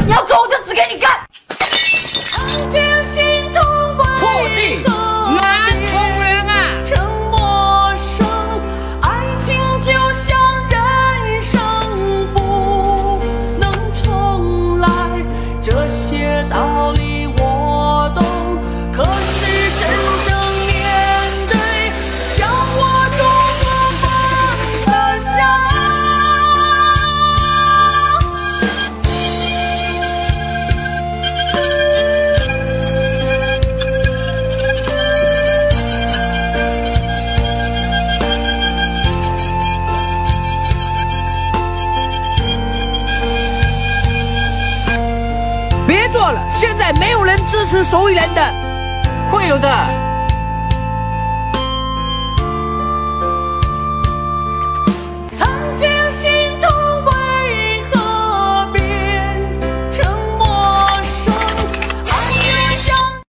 你要走我就死给你看。 破镜难重圆啊！ 沉默声，爱情就像人生不能重来，这些道理我懂，可是真正面对，叫我如何放得下？ 别做了，现在没有人支持手艺人的， 会有的。